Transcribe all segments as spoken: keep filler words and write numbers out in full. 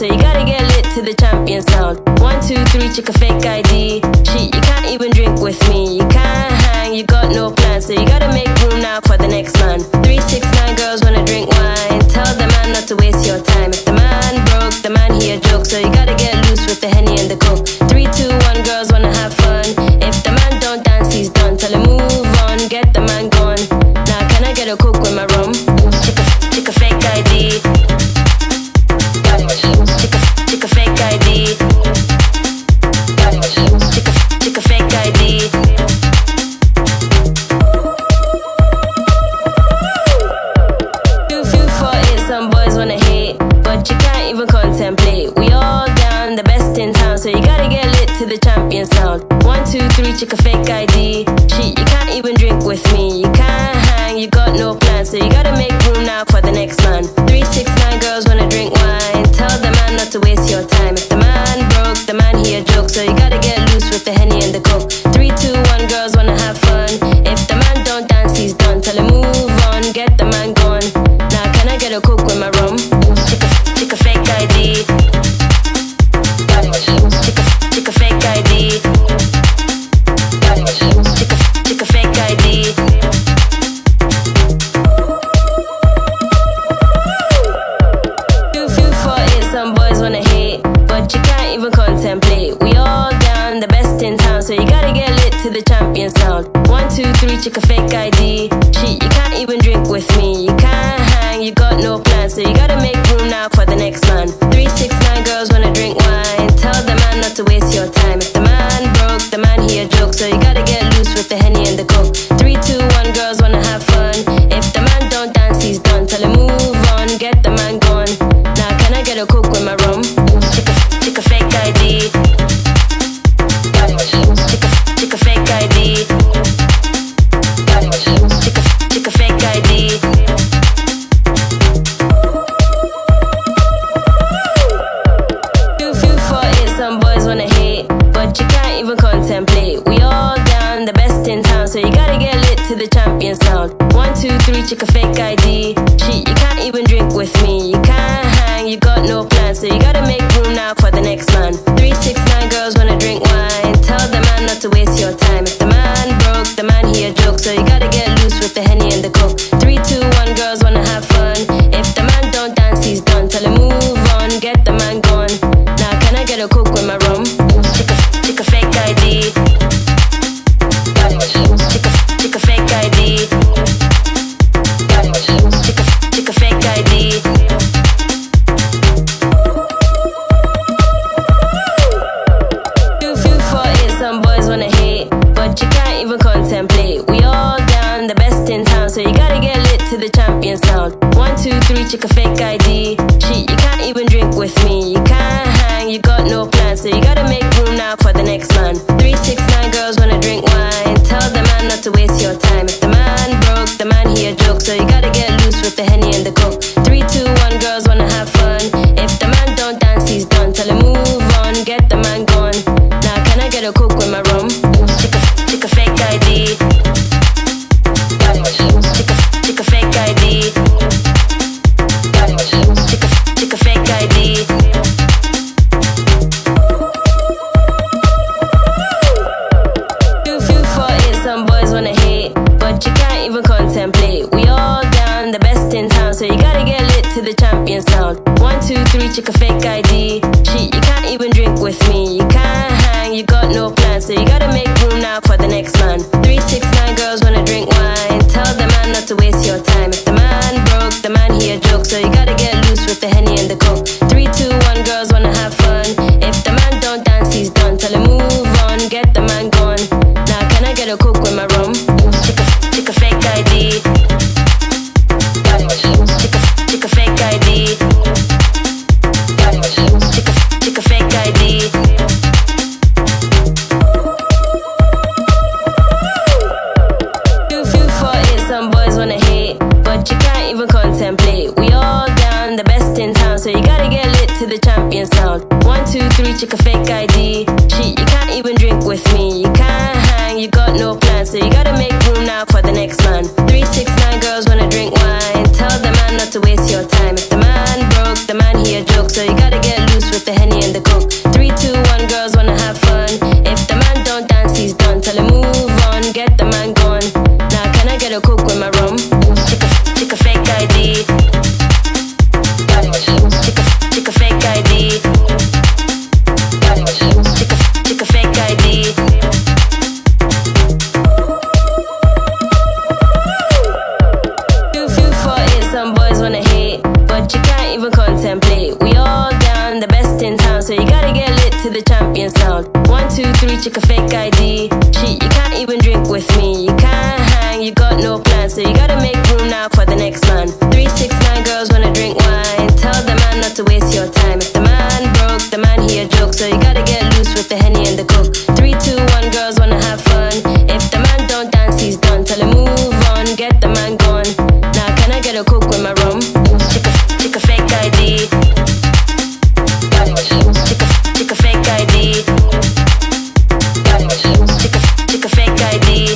so you gotta get lit to the champion sound. One, two, three, check a fake I D. Shit, you can't even drink with me. You can't hang, you got no plan, so you gotta make room now for the next man. Three, six, nine girls wanna drink wine. Tell the man not to waste your time. If the man broke, the man he a joke, so you gotta get loose with the Henny and the Coke. Three, two, one, girls wanna have fun. If the man don't dance, he's done. Tell him move on, get the man gone. Now can I get a Coke with my rum? Check a, check a fake I D. Check a, check a fake I D. Check a, check a fake I D. Two, few for it, some boys wanna hate, but you can't even contemplate. We all down, the best in town, so you gotta get lit to the champion sound. One, two, three, check a fake I D. Shit, you can't even drink with me. You can't hang, you got no plan, so you gotta make room now for the next man. Three, six, nine girls wanna drink wine. Tell the man not to waste your time. If the man broke, the man he a joke, so you gotta get loose with the Henny and the Coke. Three, two, one, girls wanna have fun. If the man don't dance, he's done. Tell him move on, get the man gone. Now can I get a Coke with my rum? Check a, check a fake I D. Check a, check a fake I D. Check a, check a fake I D. Too few for it, some boys wanna hate, but you can't even contemplate. We all down, the best in town, so you gotta get lit to the champion sound. One, two, three, check a fake I D. Shit, you can't even drink with me. You can't hang, you got no plan, so you gotta make room now for the next man. Three, six, nine girls wanna drink wine. Tell the man not to waste your time. If the man broke, the man he a joke, so you gotta get loose with the Henny and the Coke. Three, two, one, girls wanna have fun. If the man don't dance, he's done. Tell him move on, get the man gone. Now can I get a Coke with my rum? Check a, check a fake I D. Check a, check a fake I D. Check a, check a fake I D. Too few for it, some boys wanna hate, but you can't even contemplate. We all down, the best in town, so you gotta get lit to the champion sound. One, two, three, check a fake I D. Shit, you can't even drink with me. You can't hang, you got no plan, so you gotta make room now for the next man. Three, six, nine girls wanna drink wine. Tell the man not to waste your time. If the man broke, the man he a joke, so you gotta get loose with the Henny and the Coke. Three, two, one, girls wanna have fun. If the man don't dance, he's done. Tell him move on, get the man gone. Now can I get a Coke with my rum? Check a, check a fake I D. Check a, check a fake I D. Check a, check a fake I D. Too few for it, some boys wanna hate, but you can't even contemplate. We all down, the best in town, so you gotta get lit to the champion sound. One, two, three, check a fake I D. Shit, you can't even drink with me. You can't hang, you got no plan, so you gotta make room now for the next man. Three, six, nine girls wanna drink wine. Tell the man not to waste your time. If the man broke, the man he a joke, so you gotta get loose with the Henny and the Coke. Three, two, one, girls wanna have fun. If the man don't dance, he's done. Tell him move on, get the man gone. Now can I get a Coke with my rum? Check a, check a fake I D. Check a, check a fake I D. Check a, check a fake I D. Too few for it, some boys wanna hate, but you can't even contemplate. We all down, the best in town, so you gotta get lit to the champion sound. One, two, three, check a fake I D. Shit, you can't even drink with me. You can't hang, you got no plan, so you gotta make room now for the next man. Three, six, nine girls wanna drink wine. Tell the man not to waste your time. If the man broke, the man he a joke, so you gotta get loose with the Henny and the Coke. Three, two, one, girls wanna have fun. If the man don't dance, he's done. Tell him move on, get the man gone. Now can I get a Coke with my rum? Check a, check a fake I D. Check a, check a fake I D. Check a, check a fake I D. Too few for it, some boys wanna hate, but you can't even contemplate. We all down, the best in town, so you gotta get lit to the champion sound. One, two, three, check a fake I D. Shit, you can't even drink with me. You can't hang, you got no plan, so you gotta make room now for the next man. Three, six, nine girls wanna drink wine. Tell the man not to waste your time. If the man broke, the man he a joke, so you gotta get loose D. Chick a, chick a fake I D. Two, few for it, some boys wanna hate, but you can't even contemplate. We all down, the best in town, so you gotta get lit to the champion sound. One, two, three, chick a fake I D. Shit, you can't even drink with me. You can't hang, you got no plan, so you gotta make room now for the next man. Three, six, nine girls wanna drink wine. Tell the man not to waste your time. If the man broke, the man he a joke, so you gotta get loose with the Henny and the Coke. Three, two, one, girls wanna have fun. If the man don't dance, he's done. Tell him move on, get the man gone. Now can I get a Coke with my rum? Chick a, chick a fake I D. Chick a, chick a fake I D. Chick a, chick a fake I D.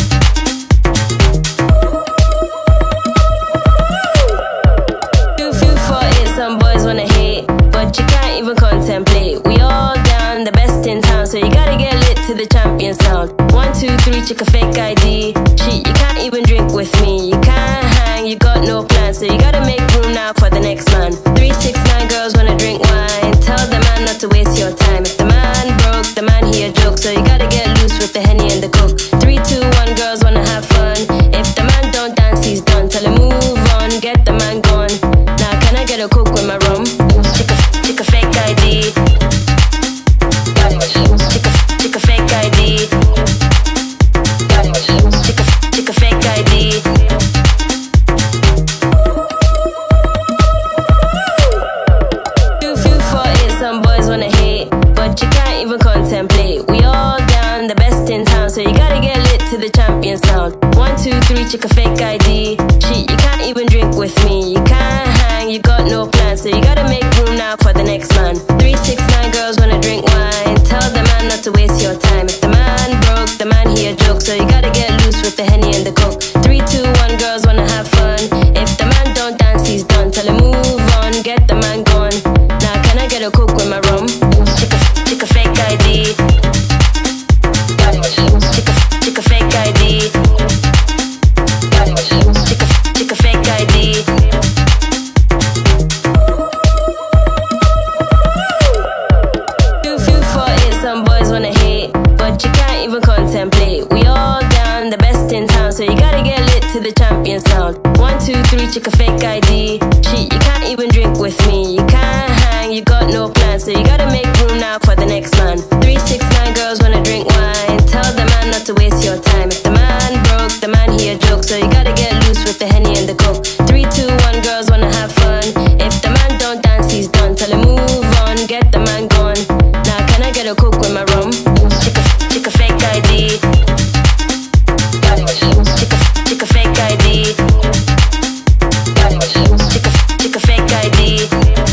Too few for it, some boys wanna hate, but you can't even contemplate. We all down, the best in town, so you gotta get lit to the champion sound. One, two, three, chick a fake I D. Shit, you can't even drink with me. You can't hang, you got no plan, so you gotta make room now for the next man. Three, six, nine girls wanna drink wine. Tell the man not to waste your time. If the man broke, the man he a joke, so you gotta get loose with the Henny and the Coke. Three, two, one, girls wanna have fun. If the man don't dance, he's done. Tell him move on, get the man gone. Now can I get a Coke with my rum? Chick a, chick a fake I D. Chick a, chick a fake I D. Chick a, chick a fake I D. Too few for it, some boys wanna hate, but you can't even contemplate. We all down, the best in town, so you gotta get lit to the champion sound. One, two, three, chick a fake I D. Shit, you can't even drink with me. You can't hang, you got no plan, so you gotta make room now for the next man. Three, six, nine girls wanna drink wine. Tell the man not to waste your time. If the man broke, the man he a joke, so you gotta get loose with the Henny and the Coke. Three, two, one, girls wanna have fun. If the man don't dance, he's done. Tell him move on, get the man gone. Now can I get a Coke with my rum? Chick a, chick a fake I D. Chick a, chick a fake I D. Chick a, chick a fake I D. Too few for it, some boys wanna hate, but you can't even contemplate. We all down, the best in town, so you gotta get lit to the champion sound. One, two, three, chick a fake I D. Shit, you can't even drink with me. You can't hang, you got no plan, so you gotta make room now for the next man. Three, six, nine girls wanna drink wine. Tell the man not to waste your time. If the man broke, the man he a joke, so you gotta get loose with the Henny and the Coke. Three, two, one, girls wanna have fun. If the man don't dance, he's done. Tell him move on, get the man gone. Now can I get a Coke with my rum? Chick a, chick a fake I D. Chick a, chick a fake I D. Chick a, chick a fake I D.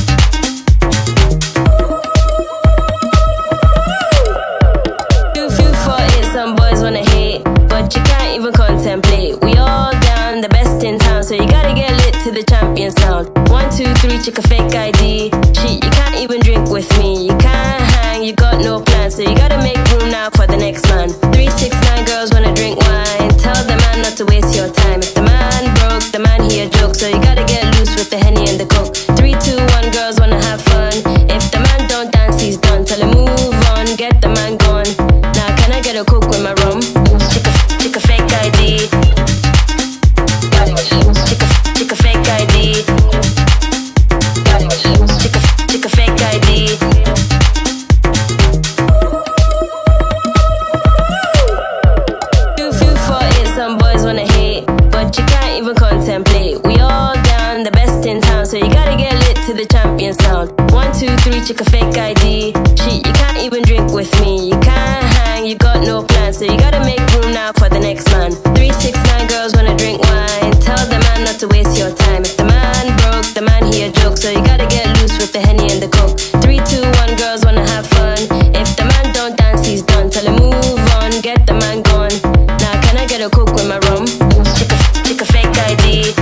Too few for it, some boys wanna hate, but you can't even contemplate. We all down, the best in town, so you gotta get lit to the champion sound. One, two, three, chick a fake I D. Shit, you can't even drink with me. You can't hang, you got no plan, so you gotta make room now for the next man. Three, six, nine girls wanna drink wine. Tell the man not to waste your time. If the man broke, the man he a joke, so you gotta get loose with the Henny and the Coke. Three, two, one, girls wanna have fun. If the man don't dance, he's done. Tell him move on, get the man gone. Now can I get a Coke with my rum? Chick a, chick a fake I D. Chick a, chick a fake I D. Chick a, chick a fake I D. Too few for it, some boys wanna hate, but you can't even contemplate. We all down, the best in town, so you gotta get lit to the champion sound. One, two, three, chick a fake I D. Shit, you can't even drink with me. You can't hang, you got no plan, so you gotta make room now for the next man. Three, six, nine girls wanna drink wine. Tell the man not to waste your time. If the man broke, the man he a joke, so you gotta get loose with the Henny and the Coke. Three, two, one, girls wanna have fun. If the man don't dance, he's done. Tell him move on, get the man gone. Now can I get a Coke with my rum? Chick a, chick a fake I D.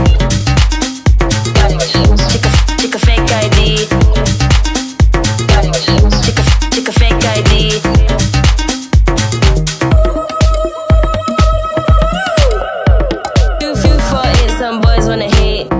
Chick a, chick a fake I D. Chick a, chick a fake I D. Too few for it, some boys wanna hate,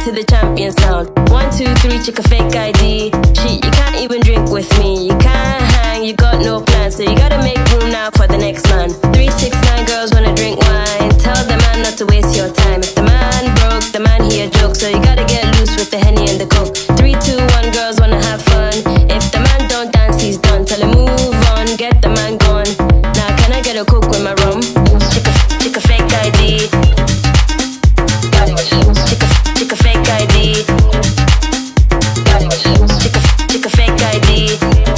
to the champion sound. One, two, three, check a fake I D. Shit, you can't even drink with me. You can't hang, you got no plan, so you gotta make room now for the next man. Three, six, nine girls wanna drink wine. Tell the man not to waste your time. If the man broke, the man he a joke, so you gotta get loose with the Henny and the Coke. Three, two, one, girls wanna have fun. If the man don't dance, he's done. Tell him move on, get the man gone. Now can I get a Coke with my rum? Check a, check a fake I D. Check a, check a fake I D. Check a, check a fake I D.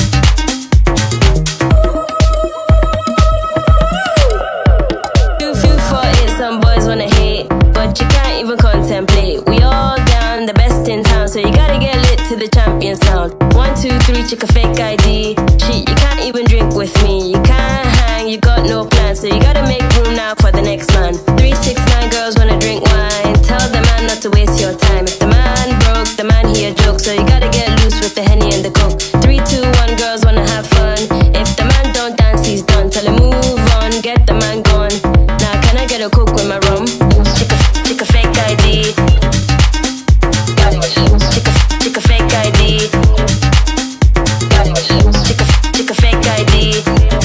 Two, few for it, some boys wanna hate, but you can't even contemplate. We all down, the best in town, so you gotta get lit to the champion sound. One, two, three, check a fake I D. Shit, you can't even drink with me. You can't hang, you got no plan, so you gotta make room now for the next man. Three, six, nine girls wanna drink wine. Tell the man not to waste your time. If the man broke, the man he a joke, so you gotta get loose with the Henny and the Coke. Three, two, one, girls wanna have fun. If the man don't dance, he's done. Tell him move on, get the man gone. Now can I get a Coke with my rum? Check a, check a fake I D. Check a, check a fake I D. Check a, check a fake I D.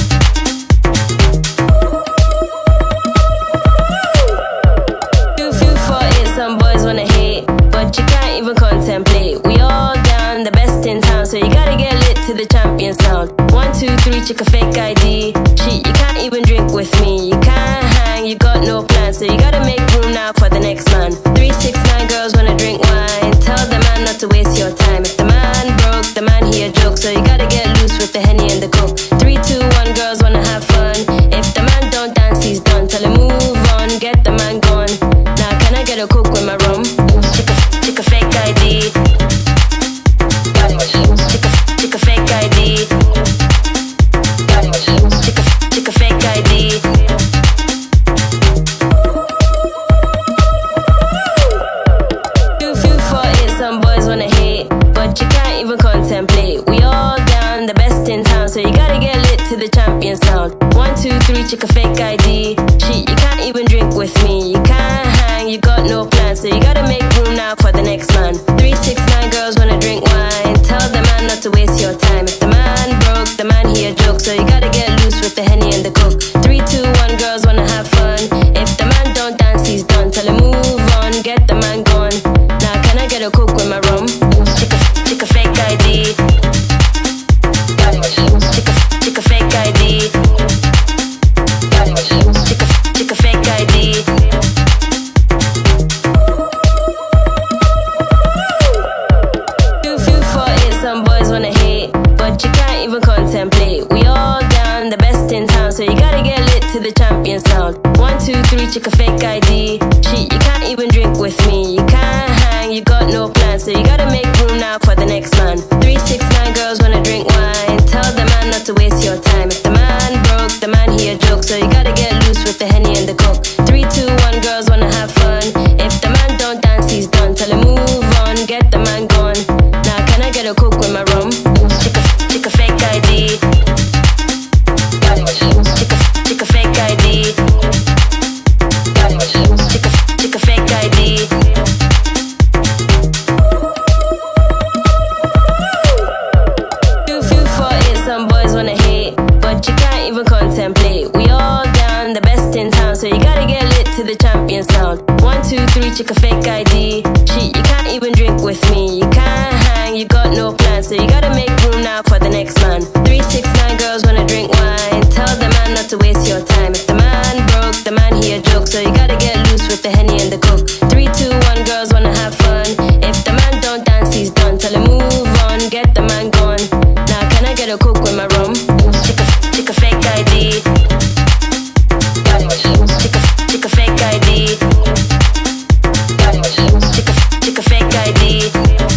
Too few for it, some boys wanna hate, but you can't even contemplate. We all down, the best in town, so you gotta get lit to the champion sound. One, two, three, check a fake I D. Shit, you can't even drink with me. You can't hang, you got no plan, so you gotta make room now for the next man. Three, six, nine girls wanna drink wine. Tell the man not to waste your time. If the man broke, the man he a joke, so you gotta get loose with the Henny and the Coke. Three, two, one, girls wanna have fun. If the man don't dance, he's done. Tell him move on, get the man gone. Now can I get a Coke with my rum? Check a, check a fake I D. Check a, check a fake I D. Check a, check a fake I D. Too few for it, some boys wanna hate, but you can't even contemplate. We all down, the best in town, so you gotta get lit to the champion sound. One, two, three, check a fake I D. Shit, you can't even drink with me. You can't hang, you got no plan, so you gotta make room now for the next man. Three, six, nine girls wanna drink wine. Tell the man not to waste your time. If the man broke, the man he a joke, so you gotta get loose with the Henny and the Coke. Three, two, one, girls wanna have fun. If the man don't dance, he's done. Tell him move on, get the man gone. Now can I get a Coke with my rum? Check a, check a fake I D. Check a, check a fake I D. Check a, check a fake I D. Too few for it, some boys wanna hate, but you can't even contemplate. We all down, the best in town, so you gotta get lit to the champion sound. One, two, three, check a fake I D. Shit, you can't even drink with me. You can't hang, you got no plan, so you gotta make room now for the next man. Three, six, nine girls wanna drink wine. Tell the man not to waste your time. If the man broke, the man he a joke, so you gotta get loose with the Henny and the Coke. Three, two, one, girls wanna have fun. If the man don't dance, he's done. Tell him move on, get the man gone. Now can I get a Coke with my rum? Check a, check a fake I D. Check a, check a fake I D. Check a, check a fake I D. Too few for it, some boys wanna hate, but you can't even contemplate. We all down, the best in town, so you gotta get lit to the champion sound. One, two, three, check a fake I D. Shit, you can't even drink with me. You can't hang, you got no plan, so you gotta make room now for the next man. Three, six, nine girls wanna drink wine. Tell the man not to waste your time. If the man broke, the man he a joke, so you gotta get loose with the Henny and the Coke. Three, two, one, girls wanna have fun. If the man don't dance, he's done. Tell him move on, get the man gone. Now can I get a Coke with my rum? Check a, check a fake I D. Check a, check a fake I D. Check a, check a fake I D.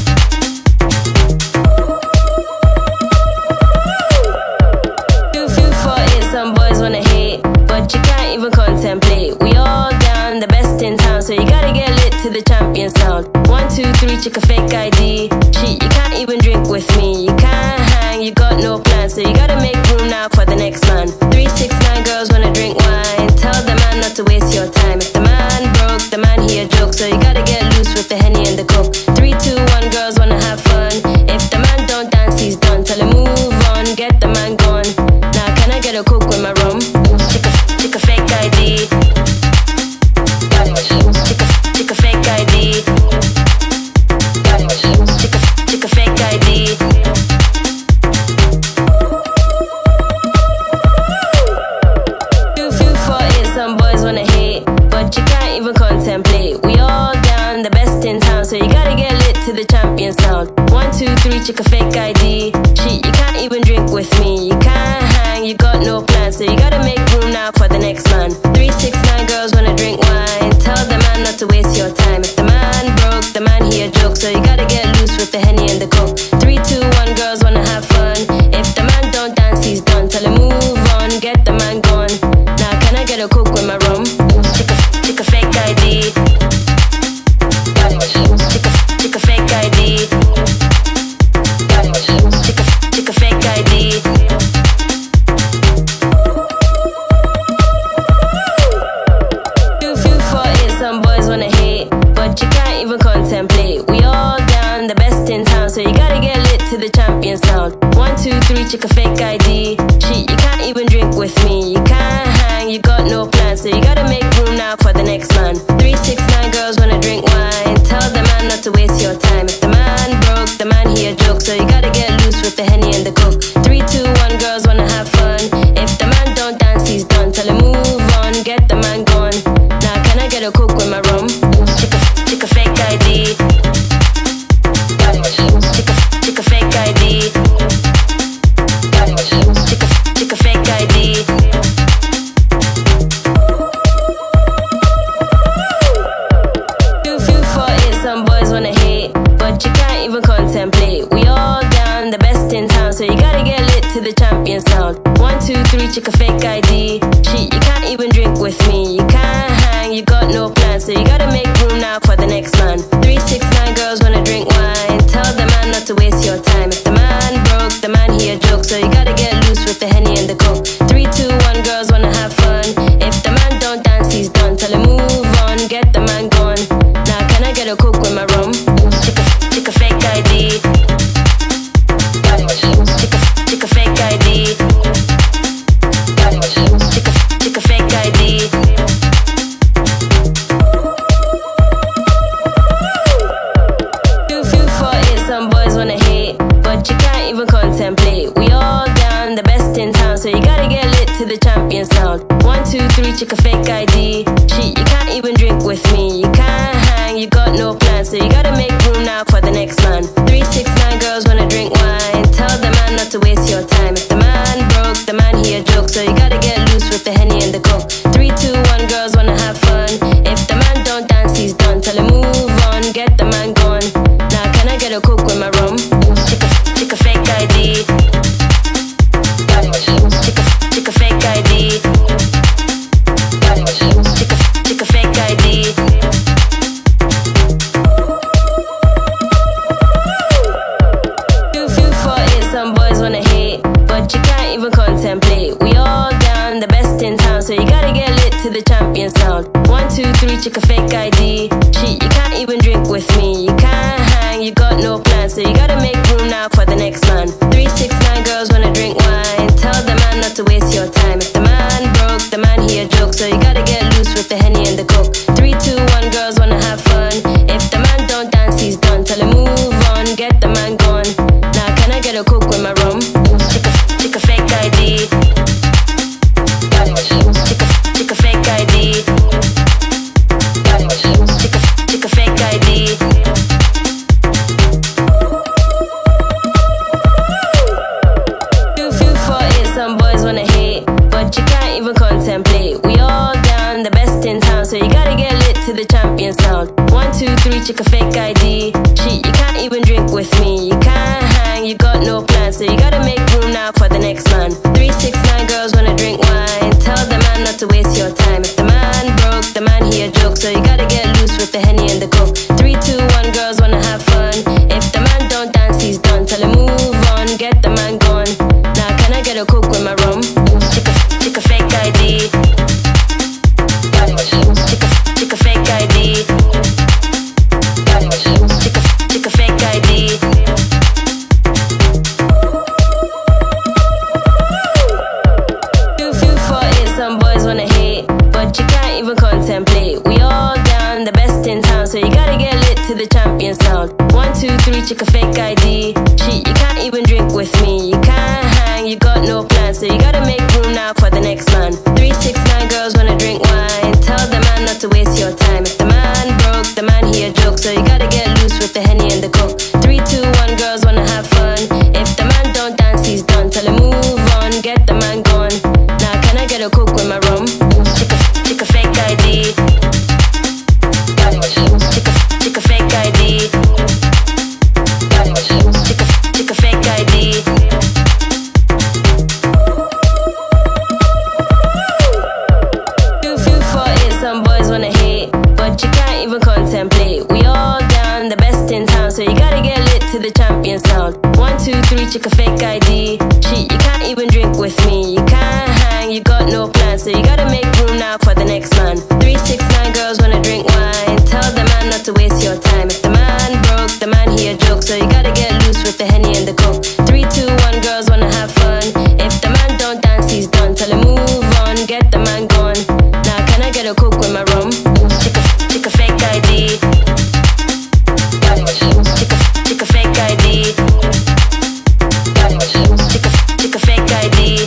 Too few for it, some boys wanna hate, but you can't even contemplate. We all down, the best in town, so you gotta get lit to the champion sound. One, two, three, check a fake I D. Shit, you can't even drink with me. You can't hang, you got no plan, so you gotta make room now for the next man. Three, six, nine girls wanna drink wine. Tell the man not to waste your time. If the man broke, the man he a joke, so you gotta get loose with the Henny and the Coke. Chick a, chick a fake I D. Few, few for it, some boys wanna hate, but you can't even contemplate. We all down, the best in town, so you gotta get lit to the champion sound. One, two, three, chick a fake I D. Shit, you can't even drink with me. You can't hang, you got no plan, so you gotta make room now for the next man. Three, six, nine girls wanna drink wine. Tell the man not to waste your time. If the man broke, the man he a joke, so you gotta get loose with the Henny and the Coke. Three, two, one, girls wanna have fun. If the man don't dance, he's done. Tell him move on, get the man gone. Now can I get a Coke with my rum? Chick a, chick a fake I D. Chick a, chick a fake I D. Chick a, chick a fake I D. Few, few for it, some boys wanna hate, but you can't even contemplate. We all down, the best in town, so you gotta get lit to the champion sound. One, two, three, chick a fake I D. Shit, you can't even drink with me. You can't hang, you got no plan, so you gotta make room now for the next man. Three, six, nine girls wanna drink wine. Tell the man not to waste your time. If the man broke, the man he a joke, so you gotta get loose with the Henny and the Coke. Three, two, one, girls wanna have fun. If the man don't dance, he's done. Tell him move on, get the man gone. Now can I get a Coke with my rum? Chick a, chick a fake I D. Chick a, chick a fake I D. Chick a, chick a fake I D. Few, few for it, some boys wanna hate, but you can't even contemplate. We all down, the best in town, so you gotta get lit to the champion sound. One, two, three, chick a fake I D. Shit, you can't even drink with me. You can't hang, you got no plan, so you gotta make room now for the next man. Three, six, nine girls wanna drink wine. Tell the man not to waste your time. If the man broke, the man he a joke, so you gotta get loose with the Henny and the Coke. Three, two, one, girls wanna have fun. If the man don't dance, he's done. Tell him move on, get the man gone. Now can I get a Coke with my rum? Chick a, chick a fake I D. Chick a, chick a fake I D. Chick a, chick a fake I D. Few, few for it, some boys wanna hate, but you can't even contemplate. We all down, the best in town, so you gotta get lit to the champion sound. One, two, three, chick a fake I D. Shit, you can't even drink with me. You can't hang, you got no plan, so you gotta make room now for the next man. Three, six, nine girls wanna drink wine. Tell the man not to waste your time. If the man broke, the man he a joke, so you gotta get loose with the Henny and the Coke. Three, two, one, girls wanna have fun. If the man don't dance, he's done. Tell him move on, get the man gone. Now can I get a Coke with my rum? Chick a, chick a fake I D. Chick a, chick a fake I D. Chick a, chick a fake I D. Few, few for it, some boys wanna hate, but you can't even contemplate. We all down, the best in town, so you gotta get lit to the champion sound. One, two, three, chick a fake I D. Shit, you can't even drink with me. You can't hang, you got no plan, so you gotta make room now for the next man. Three, six, nine girls wanna drink wine. Tell the man not to waste your time. If the man broke, the man he a joke, so you gotta get loose with the Henny and the Coke. Three, two, one, girls wanna have fun. If the man don't dance, he's done. Tell him move on, get the man gone. Now can I get a Coke with my rum? Chick a, chick a fake I D. Chick a, chick a fake I D. Chick a, chick a fake I D. Few, few for it, some boys wanna hate, but you can't even contemplate. We all down, the best in town, so you gotta get lit to the champion sound. One, two, three, chick a fake I D. Shit, you can't even drink with me. You can't hang, you got no plan, so you gotta make room now for the next man. Three, six, nine girls wanna drink wine. Tell the man not to waste your time. If the man broke, the man he a joke, so you gotta get loose with the Henny and the Coke. Three, two, one, girls wanna have fun. If the man don't dance, he's done. Tell him move on, get the man gone. Now can I get a Coke with my rum? Chick a, chick a fake I D. Chick a, chick a fake I D. Chick a, chick a fake I D. Few, few for it, some boys wanna hate, but you can't even contemplate. We all down, to the champion sound. One, two, three, check a fake I D. Shit, you can't even drink with me. You can't hang, you got no plan, so you gotta make room now for the next man. Three, six, nine girls wanna drink wine. Tell the man not to waste your time. If the man broke, the man he a joke, so you gotta get loose with the Henny and the Coke. Three, two, one, girls wanna have fun. If the man don't dance, he's done. Tell him move on, get the man gone. Now can I get a Coke with my rum? Check a, check a fake I D. Check a, check a fake I D. Check a, check a fake I D. Two, few for it, some boys wanna hate, but you can't even contemplate. We all down, the best in town, so you gotta get lit to the champion sound. One, two, three, check a fake I D. Shit, you can't even drink with me. You can't hang, you got no plan, so you gotta make room now for the next man. Three, six, nine girls wanna drink wine. Tell the man not to waste your time. If the man broke, the man he a joke, so you gotta get loose with the Henny and the Coke. Three, two, one, girls wanna have fun. If the man don't dance, he's done. Tell him move on, get the man gone. Now can I get a Coke with my rum? Check a, check a fake I D. Check a, check a fake I D. Check a, check a fake I D.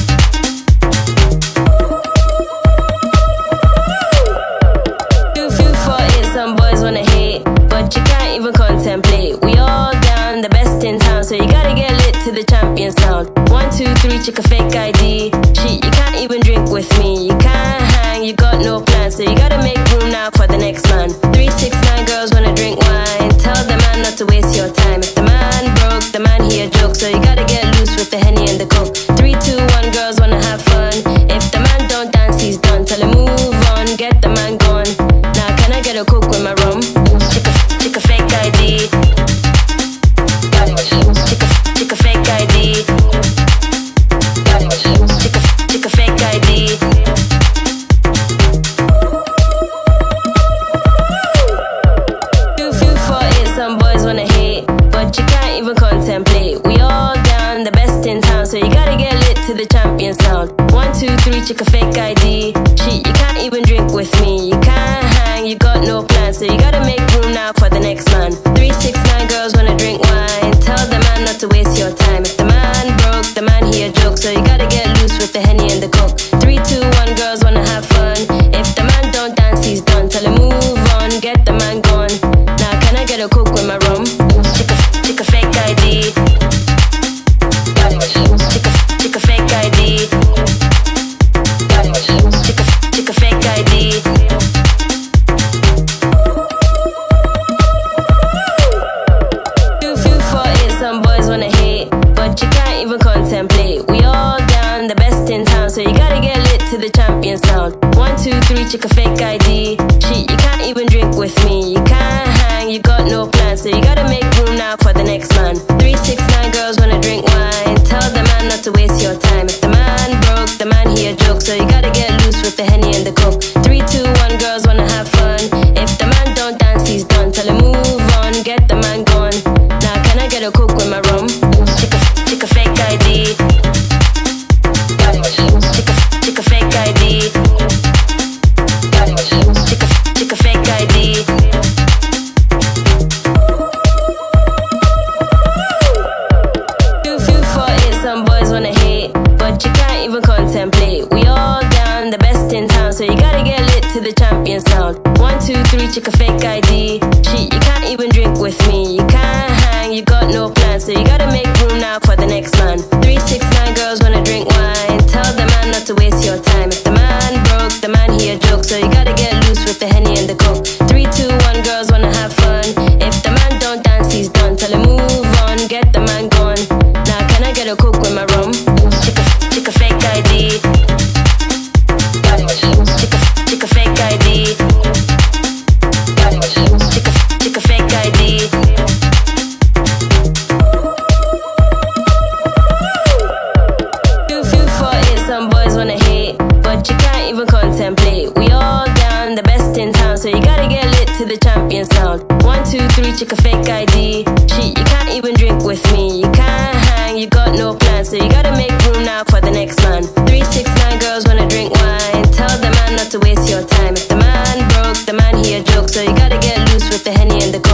Too few for it, some boys wanna hate, but you can't even contemplate. We all down, the best in town, so you gotta get lit to the champion sound. One, two, three, check a fake I D. Shit, you can't even drink with me. You can't hang, you got no plan, so you gotta make room now for the next man. Three, six, nine girls wanna drink wine. Tell the man not to waste your time. If the man broke, the man he a joke, so you gotta get loose with the Henny and the Coke. Three, two, one, girls wanna have fun. If the man don't dance, he's done. Tell him move on, get the man gone. Now can I get a Coke with my rum? Check a, check a fake I D. Check a, check a fake I D. Check a, check a fake I D. Too few for it, some boys wanna hate, but you can't even contemplate. We all down, the best in town, so you gotta get lit to the champion sound. One, two, three, check a fake I D. Shit, you can't even drink with me. You can't hang, you got no plan, so you gotta make room now for the next man. Three, six, nine girls wanna drink wine. Tell the man not to waste your time. If the man broke, the man he a joke, so you gotta get loose with the Henny and the Coke. Three, two, one, girls wanna have fun. If the man don't dance, he's done. Tell him move on, get the man gone. Now can I get a Coke with my rum? Check a, check a fake I D. Check a, check a fake I D. Check a, check a fake I D. Too few for it, some boys wanna hate, but you can't even contemplate. We all down, the best in town, so you gotta get lit to the champion sound. One, two, three, check a fake I D. Shit, you can't even drink with me. You can't hang, you got no plan, so you gotta make room now for the next man. Three, six, nine girls wanna drink wine. Tell the man not to waste your time. If the man broke, the man he a joke, so you gotta get loose with the Henny and the Coke. Three, two, one, girls wanna have fun. If the man don't dance, he's done. Tell him move on, get the man gone. Now can I get a Coke with my rum? Check a, check a fake I D. Check a, check a fake I D. Check a, check a fake I D. Too few for it, some boys wanna hate, but you can't even contemplate. We all down, the best in town, so you gotta get lit to the champion sound. One, two, three, check a fake I D. Shit, you can't even drink with me. You can't hang, you got no plan, so you gotta make room now for the next man. Three, six, nine girls wanna drink wine. Tell the man not to waste your time. If the man broke, the man he a joke, so you gotta get loose with the Henny and the Coke. Three, two, one, girls wanna have fun. If the man don't dance, he's done. Tell him move on, get the man gone. Now can I get a Coke with my rum? Check a, check a fake I D. Check a, check a fake I D. Check a, check a fake I D. Too few for it, some boys wanna hate, but you can't even contemplate. We all down, the best in town, so you gotta get lit to the champion sound. One, two, three, check a fake I D. Shit, you can't even drink with me. You can't hang, you got no plan, so you gotta make room now for the next man. Three, six, nine girls wanna drink wine. Tell the man not to waste your time. If the man broke, the man he a joke, so you gotta get loose with the Henny and the Coke.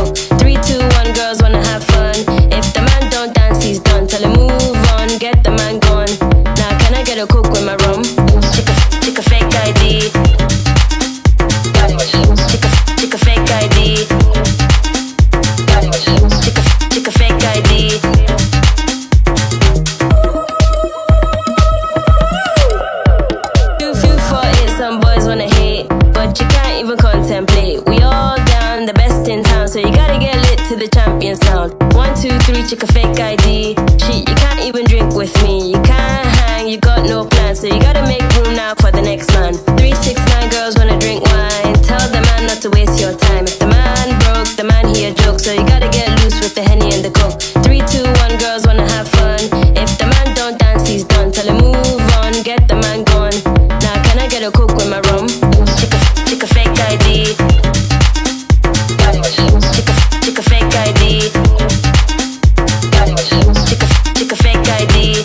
to the champion sound. One, two, three, check a fake I D. Shit, you can't even drink with me. You can't hang, you got no plan, so you gotta make room now for the next man. Three, six, nine girls wanna drink wine. Tell the man not to waste your time. If the man broke, the man he a joke, so you gotta get loose with the Henny and the Coke. Three, two, one, girls wanna have fun. If the man don't dance, he's done. Tell him move on, get the man gone. Now can I get a Coke with my rum? Check a, check a fake I D. Check a, check a fake I D. Check a, check a fake I D.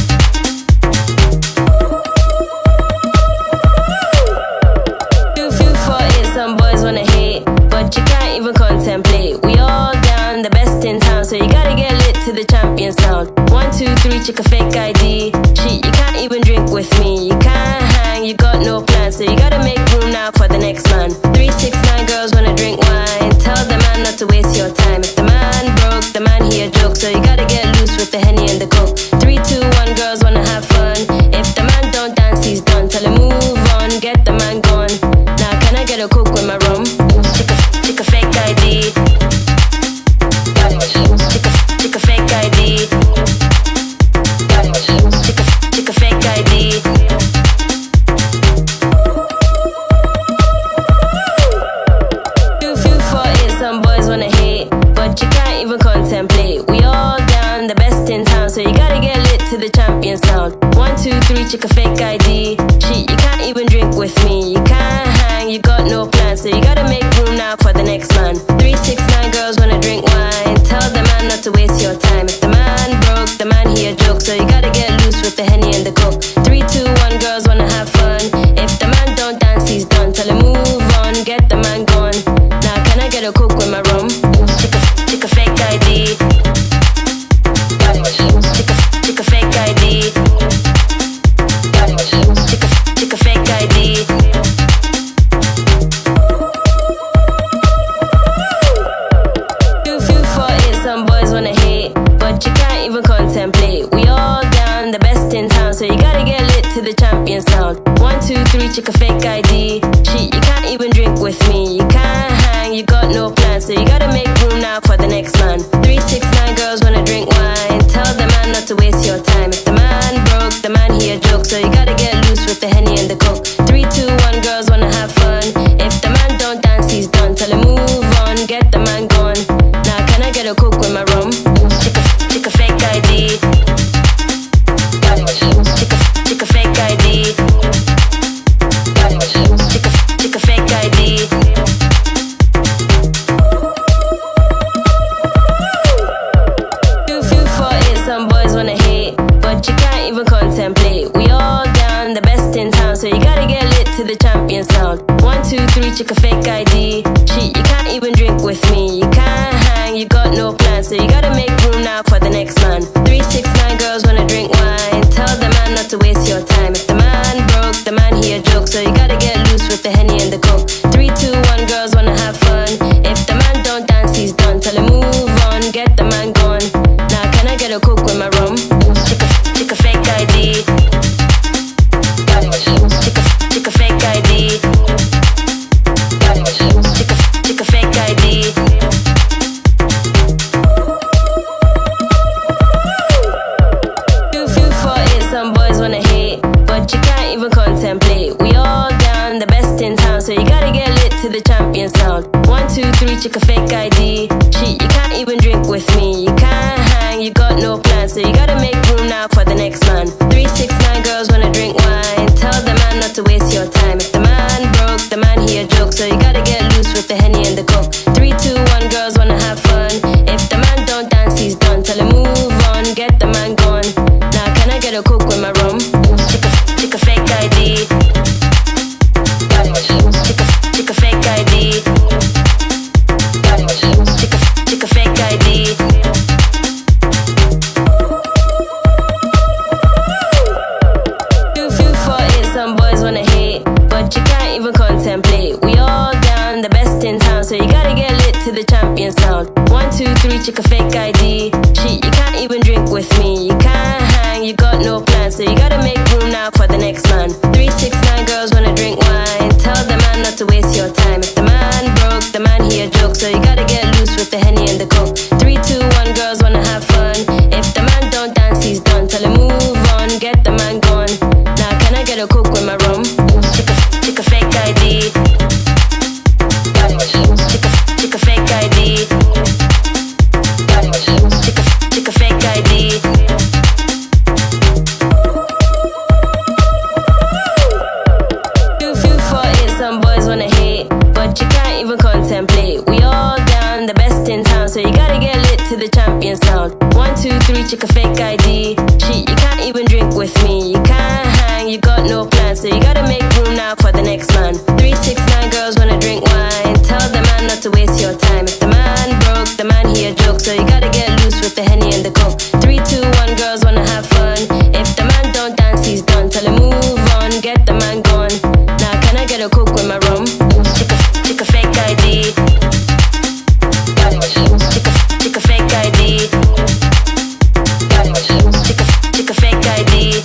Two, few for it, some boys wanna hate, but you can't even contemplate. We all down, the best in town, so you gotta get lit to the champion sound. One, two, three, check a fake I D. Shit, you can't even drink with me. You can't hang, you got no plan, so you gotta make room now for the next man. Three, six, nine girls wanna drink wine. Tell the man not to waste your time. If the man broke, the man he a joke, so you gotta get loose with the Henny and the Coke. Three, two, one, girls wanna have fun. If the man don't dance, he's done. Tell him move on, get the man gone. Now can I get a Coke with my rum? Check a, check a fake I D. Check a, check a fake I D. Check a, check a fake I D. Few, few for it, some boys wanna hate, but you can't even contemplate. We all down, the best in town, so you gotta get lit to the champion sound. One, two, three, check a fake I D. Shit, you can't even drink with me. You can't hang, you got no plan, so you gotta make room now for the next man. Three, six, nine girls wanna drink wine. Tell the man not to waste your time. If the man broke, the man he a joke, so you gotta get loose with the Henny and the Coke. Three, two, one, girls wanna have fun. If the man don't dance, he's done. Tell him move on, get the man gone. Now can I get a Coke with my rum? Check a, check a fake I D. Check a, check a fake I D. Check a, check a fake I D. Few, few for it, some boys wanna hate, but you can't even contemplate. We all down, the best in town, so you gotta get lit to the champion sound. One, two, three, check a fake I D. Shit, you can't even drink with me. You can't hang, you got no plan, so you gotta make room now for the next man. Three, six, nine girls wanna drink wine. Tell the man not to waste your time. If the man broke, the man he a joke, so you gotta get loose with the Henny and the Coke. Three, two, one, girls wanna have fun. If the man don't dance, he's done. Tell him move on, get the man gone. Now can I get a Coke with my rum? Check a, check a fake I D. Check a, check a fake I D. Check a, check a fake I D. Few, few for it, some boys wanna hate, but you can't even contemplate. We all down, the best in town, so you gotta get lit to the champion sound. One, two, three, check a fake I D. Shit, you can't even drink with me. You can't hang, you got no plan, so you gotta make room now for the next man. Three, six, nine girls wanna drink wine. Tell the man not to waste your time. If the man broke, the man he a joke, so you gotta get loose with the Henny and the Coke. Three, two, one, girls wanna have fun. If the man don't dance, he's done. Tell him move on, get the man gone. Now can I get a Coke with my rum? Check a, check a fake I D. Check a, check a fake I D. Check a, check a fake I D. Few, few for it, some boys wanna hate, but you can't even contemplate. We all down, the best in town, so you gotta get lit to the champion sound. One, two, three, check a fake I D. Shit, you can't even drink with me. You can't hang, you got no plan, so you gotta make room now for the next man. Three, six, nine girls wanna drink wine. Tell the man not to waste your time. If the man broke, the man he a joke, so you gotta get loose with the Henny and the Coke. Three, two, one, girls wanna have fun. If the man don't dance, he's done. Tell him move on, get the man gone. Now can I get a Coke with my rum? Check a, check a fake I D. Check a, check a fake I D. Check a, check a fake I D. Few, few for it, some boys wanna hate, but you can't even contemplate. We all down, the best in town, so you gotta get lit to the champion sound. One, two, three, check a fake I D. Shit, you can't even drink with me. You can't hang, you got no plan, so you gotta make room now for the next man. Three, six, nine girls wanna drink wine. Tell the man not to waste your time. If the man broke, the man he a joke, so you gotta get loose with the Henny and the Coke. the champion sound. One, two, three, check a fake I D. Shit, you can't even drink with me. You can't hang, you got no plans, so you gotta make room now for the next man. Three, six, nine girls wanna drink wine. Tell the man not to waste your time. If the man broke, the man he a joke, so you gotta get loose with the Henny and the Coke. Three, two, one, girls wanna have fun. If the man don't dance, he's done. Tell him move on, get the man gone. Now can I get a Coke with my rum? Check a, check a fake I D. Check a, check a fake I D. Check a, check a fake I D.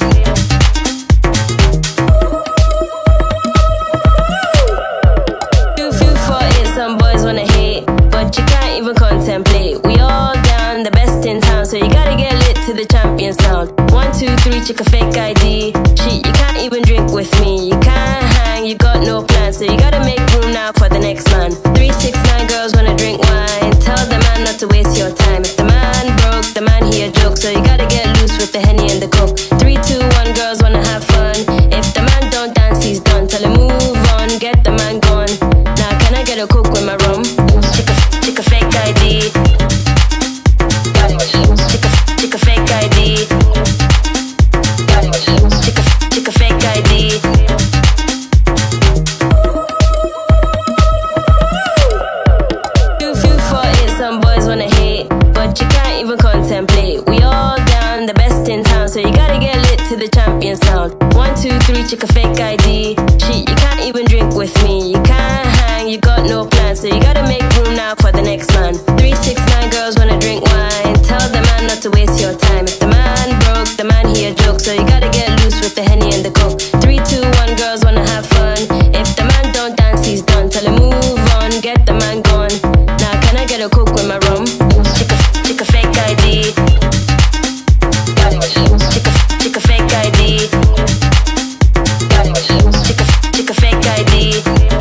Two, two, four, eight, some boys wanna hate, but you can't even contemplate. We all down, the best in town, so you gotta get lit to the champion sound. One, two, three, check a fake I D. Shit, you can't even drink with me. You can't hang, you got no plans, so you gotta make room now for the next man. Three, six, nine girls wanna drink wine. Tell the man not to waste your time. If the man broke, the man he a joke, so you gotta get loose with the Henny and the Coke. Three, two, one, girls wanna have fun. If the man don't dance, he's done. Tell him move on, get the man gone. Now can I get a Coke with my rum? Check a, check a fake I D. Check a, check a fake I D. Check a, check a fake I D. Two, two, four, eight, some boys wanna hate, but you can't even contemplate. We all down, the best in town, so you gotta get lit to the champion sound. One, two, three, check a fake I D. Shit, you can't even drink with me. You can't hang, you got no plans, so you gotta make room now for the next man. Three, six, nine girls wanna drink wine. Tell the man not to waste your time. If the man broke, the man he a joke, so you gotta get loose with the Henny and the Coke. Three, two, one, girls wanna have fun. If the man don't dance, he's done. Tell him move on, get the man gone. Now can I get a Coke with my rum? Check a, check a fake I D. Check a, check a fake I D. Check a, check a fake I D.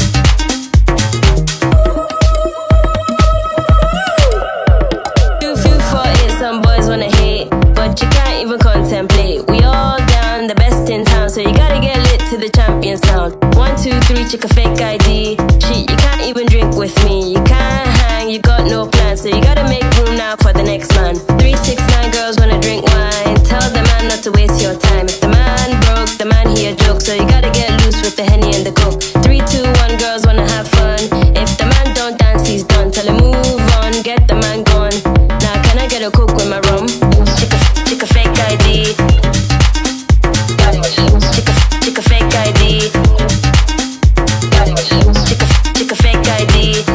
Two, two, four, eight, some boys wanna hate, but you can't even contemplate. We all down, the best in town, so you gotta get lit to the champion sound. One, two, three, check a fake I D. Shit, you can't even drink with me. You can't hang, you got no plans, so you gotta make room now for the next man. Three, six, nine girls wanna drink wine. Tell the man not to waste your time. If the man broke, the man he a joke, so you gotta get loose with the Henny and the Coke. Three, two, one, girls wanna have fun. If the man don't dance, he's done. Tell him move on, get the man gone. Now can I get a Coke with my rum? Check a, check a fake I D. Check a, check a fake I D. Check a, check a fake I D.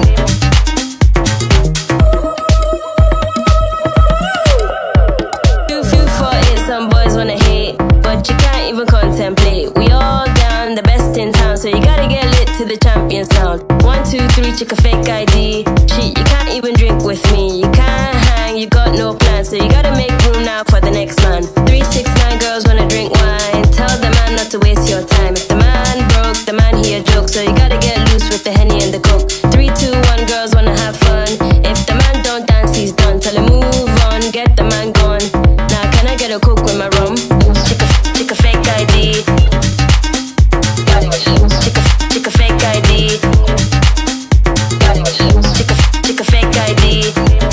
Two, two, four, eight, some boys wanna hate, but you can't even contemplate. We all down, the best in town, so you gotta get lit to the champion sound. One, two, three, check a fake I D. Shit, you can't even drink with me. You can't hang, you got no plans, so you gotta make room now for the next man. Three, six, nine girls wanna drink wine. Tell the man not to waste your time. If the man broke, the man he a joke, so you gotta get loose with the Henny and the Coke. Three, two, one, girls wanna have fun. If the man don't dance, he's done. Tell him move on, get the man gone. Now can I get a Coke with my rum? Check a, check a fake I D. Check a, check a fake I D. Check a, check a fake I D.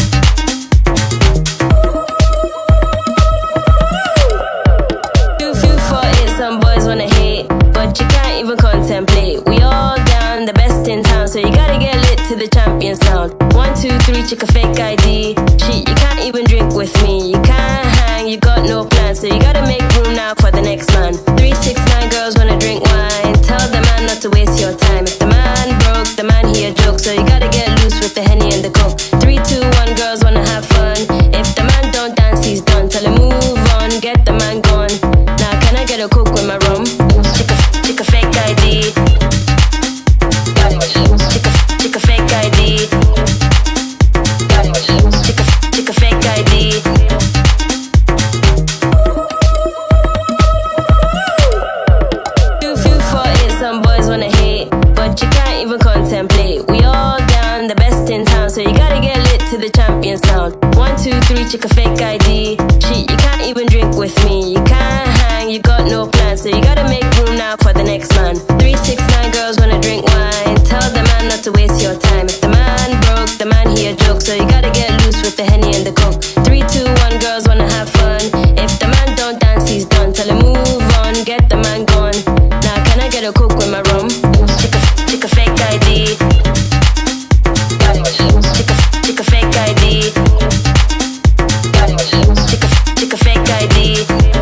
Two, two, four, eight, some boys wanna hate, but you can't even contemplate. We all down, the best in town, so you gotta get lit to the champion sound. One, two, three, check a fake I D. Shit, you can't even drink with me. You can't hang, you got no plans, so you gotta make room now for the next man. Three, six, nine girls wanna drink wine. Tell the man not to waste your time. If the man broke, the man he a joke, so you gotta get loose with the Henny and the Coke. Three, two, one, girls wanna have fun. If the man don't dance, he's done. Tell him move on, get the man gone. Now can I get a Coke with my rum? Check a, check a fake I D. Check a, check a fake I D. Check a, check a fake I D. Two, two, four, eight, some boys wanna hate, but you can't even contemplate. We all down, the best in town, so you gotta get lit to the champion sound. One, two, three, check a fake I D. Shit, you can't even drink with me. You can't hang, you got no plans, so you gotta make room now for the next man. Three, six, nine girls wanna drink wine. Tell the man not to waste your time. If the man broke, the man he a joke, so you gotta get loose with the Henny and the Coke. Check a fake I D.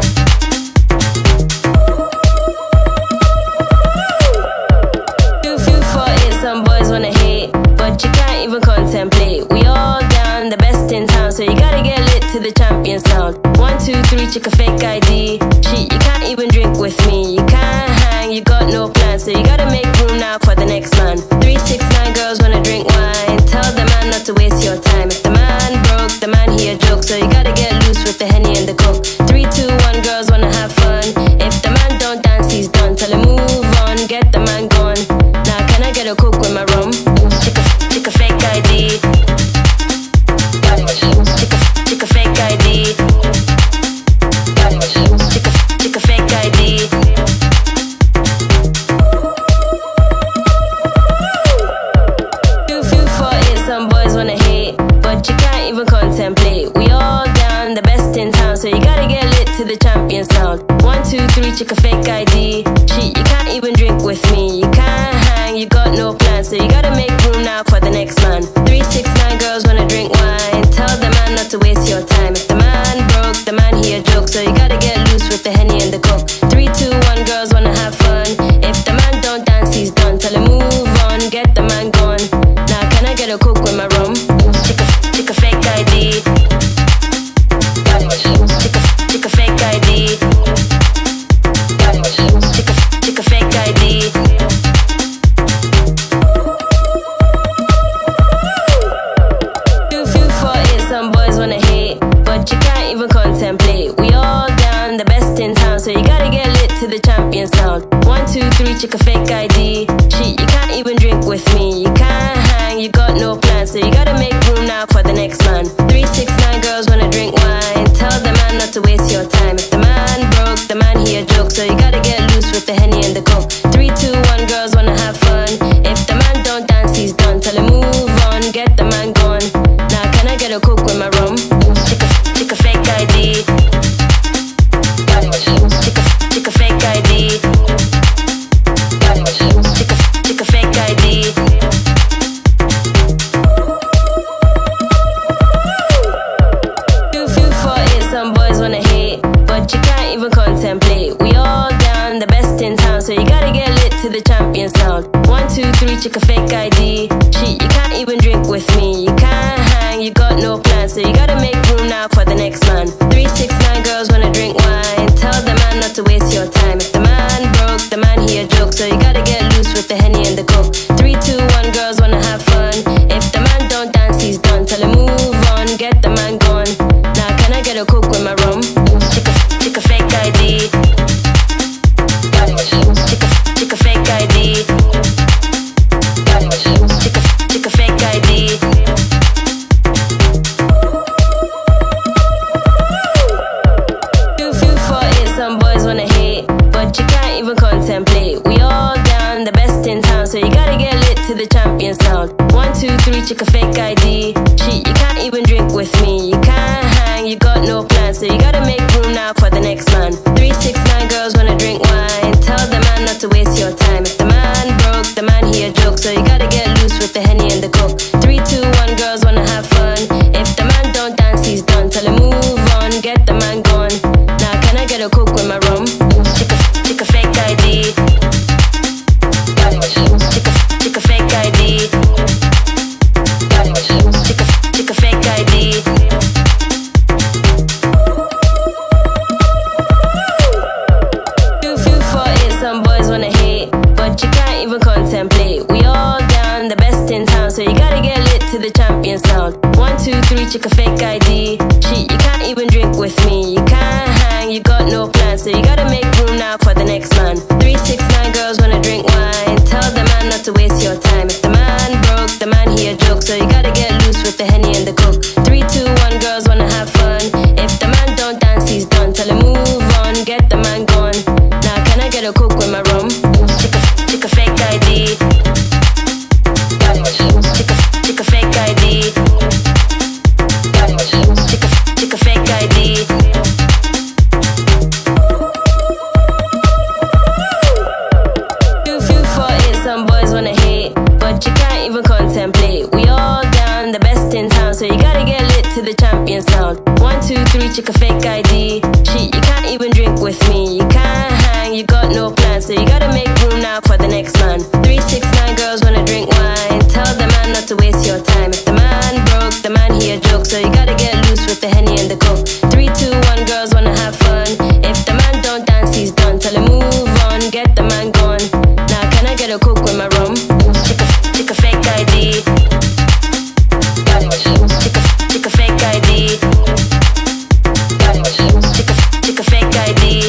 Two, few, four, eight, some boys wanna hate, but you can't even contemplate. We all down, the best in town, so you gotta get lit to the champion sound. One, two, three, check a fake I D. Shit, you can't even drink with me. You can't hang, you got no plan, so you gotta make room now for the next man. Three, six, nine girls wanna drink wine. Tell the man not to waste your time. If the man broke, the man he a joke, so you gotta get loose with the Henny and the Coke. Three, two, one, girls wanna have fun. If the man don't dance, he's done. Tell him move on, get the man gone. Now can I get a Coke with my rum? Check a, check a fake I D. Check a, check a fake I D. Check a, check a fake I D. Two, few, four, eight, some boys wanna hate, but you can't even contemplate. We all down, the best in town, so you gotta get lit to the champion sound. One, two, three, check a fake I D. Shit, you can't even drink with me. You can't hang, you got no plan, so you gotta make room now for the next man. Three, six, nine girls wanna drink wine. Tell the man not to waste your time. If the man broke, the man he a joke, so you gotta get loose with the Henny and the Coke. Three, two, one, girls wanna have fun. If the man don't dance, he's done. Tell him move on, get the man gone. Now can I get a Coke with my rum? Check a, check a fake I D. Check a, check a fake I D. Check a, check a fake I D. Two, few, four, eight, some boys wanna hate, but you can't even contemplate. We all down, the best in town, so you gotta get lit to the champion sound. One, two, three, check a fake I D. Shit, you can't even drink with me. You can't hang, you got no plan, so you gotta make room now for the next man. Three, six, nine girls wanna drink wine. Tell the man not to waste your time. If the man broke, the man he a joke, so you gotta get loose with the Henny and the Coke. Three, two, one, girls wanna have fun. If the man don't dance, he's done. Tell him move on, get the man gone. Now can I get a Coke with my rum? Check a, check a fake I D. Check a, check a fake I D. Check a, check a fake I D. Two, few, four, eight, some boys wanna hate, but you can't even contemplate. We all down, the best in town, so you gotta get lit to the champion sound. One, two, three, check a fake I D. Shit, you can't even drink with me. You can't hang, you got no plan, so you gotta make room now for the next man. Three, six, nine girls wanna drink wine. Tell the man not to waste your time. If the man broke, the man he a joke, so you gotta get loose with the Henny and the Coke. Three, two, one, girls wanna have fun. If the man don't dance, he's done. Tell him move on, get the man gone. Now can I get a Coke with my rum? Check a, check a fake I D. Check a, check a fake I D. Check a, check a fake I D. Two, few, four, eight, some boys wanna hate, but you can't even contemplate. We all down, the best in town, so you gotta get lit to the champion sound. One, two, three, check a fake I D. Shit, you can't even drink with me. You can't hang, you got no plan, so you gotta make room now for the next man. Three, six, nine girls wanna drink wine. Tell the man not to waste your time. If the man broke, the man he a joke, so you gotta get loose with the Henny and the Coke. Three, two, one, girls wanna have fun. If the man don't dance, he's done. Tell him move on, get the man gone. Now can I get a Coke with my rum? Check a, check a fake I D. Check a, check a fake I D. Check a, check a fake I D. Two, few, four, eight, some boys wanna hate, but you can't even contemplate. We all down, the best in town, so you gotta get lit to the champion sound. One, two, three, check a fake I D. Shit, you can't even drink with me. You can't hang, you got no plan, so you gotta make room now for the next man. Three, six, nine girls wanna drink wine. Tell the man not to waste your time. If the man broke, the man he a joke, so you gotta get loose with the Henny and the Coke. Three, two, one, girls wanna have fun. If the man don't dance, he's done. Tell him move on, get the man gone. Now can I get a Coke with my rum? Check a, check a fake I D. Check a, check a fake I D. Check a, the champion sound. One, two, three, check a fake I D. Shit, you can't even drink with me. You can't hang, you got no plan, so you gotta make room now for the next man. Three, six, nine girls wanna drink wine. Tell the man not to waste your time. If the man broke, the man he a joke, so you gotta get loose with the Henny and the Coke. Three, two, one, girls wanna have fun. If the man don't dance, he's done. Tell him move on, get the man gone. Now can I get a Coke with my rum? Check a, check a fake I D. Got it. Check a, check a fake I D. Got it. Check a, check a fake I D.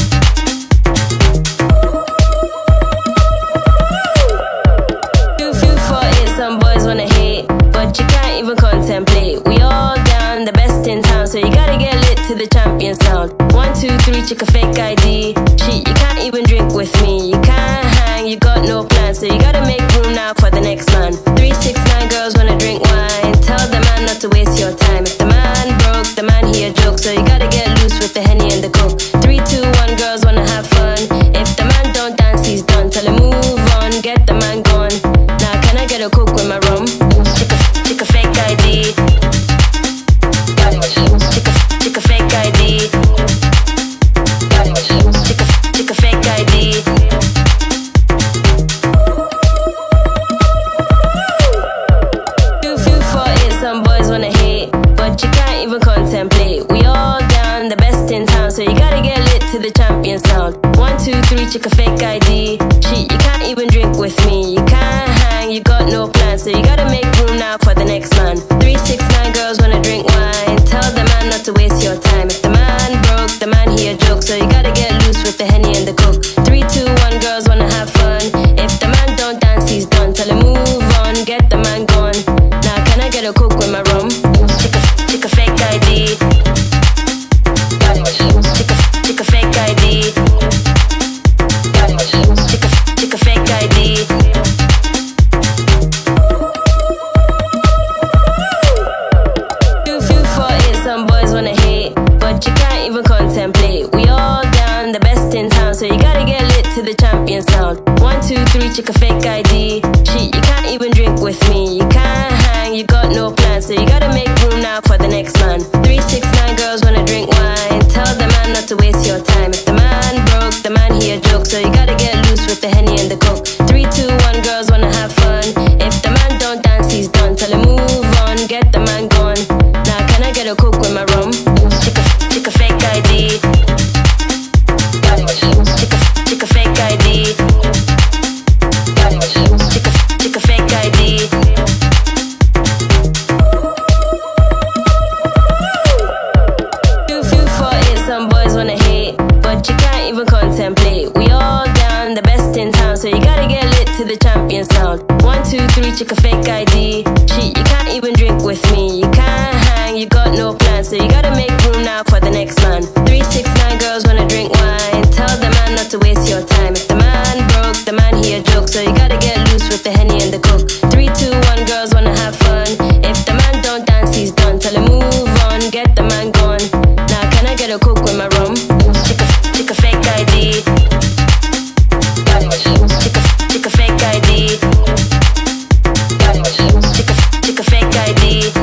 Two, few for it, some boys wanna hate, but you can't even contemplate. We all down, the best in town, so you gotta get lit to the champion sound. One, two, three, check a fake I D. Shit, you can't even drink with me. You can't hang, you got no plan, so you gotta make room now for the next man. Three, six, nine girls wanna drink wine. Tell the man not to waste your time. If the man broke, the man he a joke, so you gotta get loose with the Henny and the Coke. Three, two, one, girls wanna have fun. If the man don't dance, he's done. Tell him move on, get the man gone. Now can I get a Coke with my rum? Check a, check a fake I D. Got it. Check a, check a fake I D. Got it. Check a, check a fake I D. Too few for it, some boys wanna hate, but you can't even contemplate. We all down, the best in town, so you gotta get lit to the champion sound. One, two, three, check a fake I D. Shit, you can't even drink with me. You can't hang, you got no plan, so you gotta make room now for the next man. Three, six, nine girls wanna drink wine. Tell the man not to waste your time. If the man broke, the man he a joke, so you gotta get loose with the Henny and the Coke. Three, two, one, girls wanna have fun. If the man don't dance, he's done. Tell him move on, get the man gone. Now can I get a Coke with my rum? Check a, check a fake I D. Got it. Check a, check a fake I D. Got it. Check a, check a fake I D. Too few for it, some boys wanna hate, but you can't even contemplate. We all down, the best in town, so you gotta get lit to the champion sound. One, two, three, check a fake I D. Shit, you can't even drink with me. You can't hang, you got no plan, so you gotta make room now for the next man. Three, six, nine girls wanna drink wine. Tell the man not to waste your time. If the man broke, the man he a joke, so you gotta get loose with the Henny and the Coke. Three, two, one, girls wanna have fun. If the man don't dance, he's done. Tell him move on, get the man gone. Now can I get a Coke with my rum? Check a, check a fake I D. Got it. Check a, check a fake I D. Got it. Check a, check a fake I D. Too few for it, some boys wanna hate, but you can't even contemplate. We all down, the best in town, so you gotta get lit to the champion sound. One, two, three, check a fake I D. Shit, you can't even drink with me. You can't hang, you got no plan, so you gotta make room now for the next man. Three, six, nine girls wanna drink wine. Tell the man not to waste your time. If the man broke, the man he a joke, so you gotta get loose with the Henny and the Coke. Three, two, one, girls wanna have fun. If the man don't dance, he's done. Tell him move on, get the man gone. Now can I get a Coke with my rum? Check a, check a fake I D. Got it. Check a, check a fake I D. Got it. Check a, check a fake I D.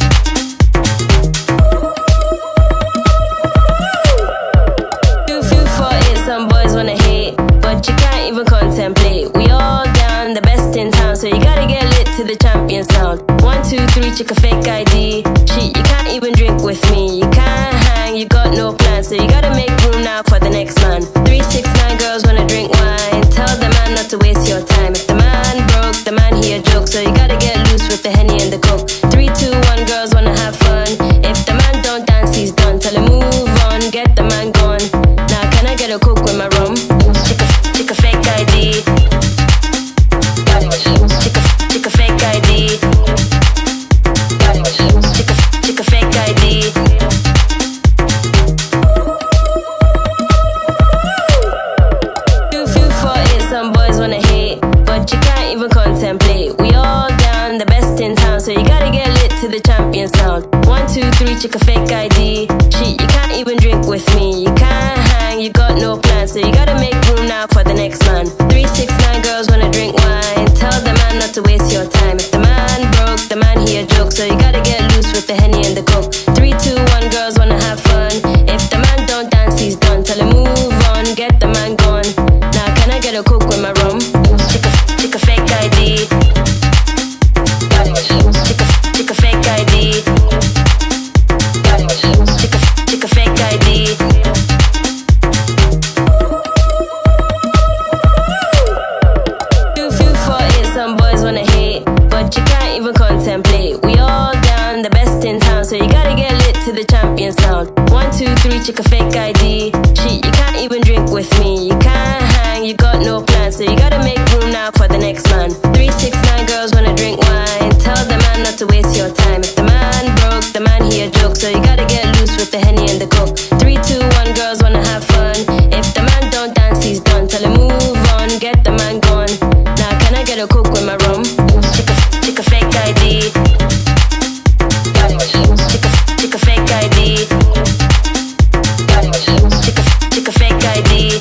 Too few for it, some boys wanna hate, but you can't even contemplate. We all down, the best in town, so you gotta get lit to the champion sound. One, two, three, check a fake I D. Shit, you can't even drink with me. You can't hang, you got no plan, so you gotta make room now for the next man. Three, six, nine girls wanna drink wine. Tell the man not to waste your time. If the man broke, the man he a joke, so you gotta get loose with the Henny and the Coke. Three, two, one, girls wanna have fun. If the man don't dance, he's done. Tell him move on, get the man gone. Now can I get a Coke with my rum? Check a, check a fake I D. Got it. Check a, check a fake I D. Got it. Check a, check a fake I D. Too few for it, some boys wanna hate, but you can't even contemplate. We all down, the best in town, so you gotta get lit to the champion sound. One, two, three, check a fake I D. Shit, you can't even drink with me. You can't hang, you got no plan, so you gotta make room now for the next man. Three, six, nine girls wanna drink wine. Tell the man not to waste your time. If the man broke, the man he a joke, so you gotta get loose with the Henny and the Coke. the champion sound. One, two, three, check a fake I D. Shit, you can't even drink with me. You can't hang, you got no plan, so you gotta make room now for the next man. Three, six, nine girls wanna drink wine. Tell the man not to waste your time. If the man broke, the man he a joke, so you gotta get loose with the Henny and the Coke. Three, two, one, girls wanna have fun. If the man don't dance, he's done. Tell him move on, get the man gone. Now can I get a Coke with my rum? Check a, check a fake I D. Check a, check a fake I D. Check a, check a fake I D.